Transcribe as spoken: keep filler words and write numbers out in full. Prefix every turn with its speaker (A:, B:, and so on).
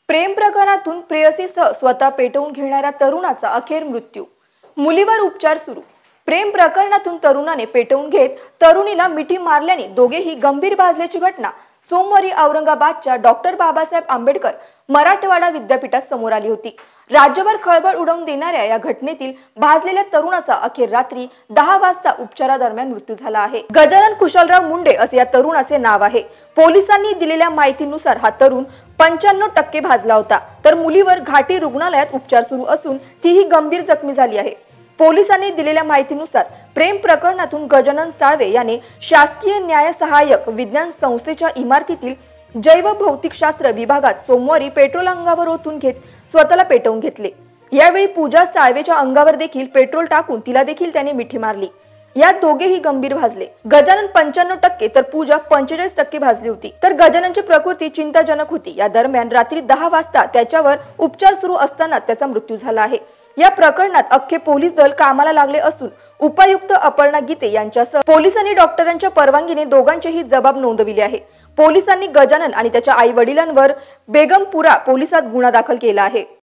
A: प्रेम प्रकरणातून प्रेयसीसह स्वतः पेटवून घेणाऱ्या तरुणाचा अखेर मृत्यू। मुलीवर उपचार सुरू। प्रेम प्रकरणातून तरुणाने पेटवून घेत तरुणीला मिठी मारल्याने दोघेही गंभीर भाजल्याची घटना सोमवारी औरंगाबादच्या डॉक्टर बाबासाहेब आंबेडकर मराठवाडा विद्यापीठात समोर आली होती। राज्यभर खळबळ उडवून देणाऱ्या या घटनेतील भाजलेल्या तरुणाचा अखेर रात्री दहा वाजता उपचारादरम्यान मृत्यू झाला आहे। गजानन कुशलराव मुंडे असे या तरुणाचे नाव आहे। पोलिसांनी दिलेल्या माहितीनुसार हा तरुण पंच्याण्णव टक्के भाजला होता, तर मुलीवर घाटी रुग्णालयात उपचार सुरू असून तीही गंभीर जखमी झाली आहे। पोलिसांनी दिलेल्या माहितीनुसार प्रेम प्रकरणातून गजानन साळवे याने शासकीय न्याय सहाय्यक विज्ञान संस्थेच्या इमारतीतील जैव भौतिकशास्त्र विभागात सोमवारी पेट्रोल अंगावर ओतून घेत स्वतःला पेटवून घेतले। यावेळी पूजा साळवेच्या अंगावर देखील पेट्रोल टाकून तिला देखील त्याने मिठी मारली। यात दोघेही गंभीर भाजले। गजानन पंच्याण्णव टक्के तर पूजा पंचेचाळीस टक्के भाजली होती, तर गजाननची प्रकृती चिंताजनक होती। या दरम्यान रात्री दहा वाजता त्याच्यावर उपचार सुरू असताना त्याचा मृत्यू झाला आहे। या प्रकरणात अख्खे पोलीस दल कामाला लागले असून उपायुक्त अपर्णा गीते यांच्यासह पोलिसांनी डॉक्टरांच्या परवानगीने दोघांचेही जबाब नोंदविले आहे। पोलिसांनी गजानन आणि त्याच्या आई वडिलांवर बेगमपुरा पोलिसात गुन्हा दाखल केला आहे।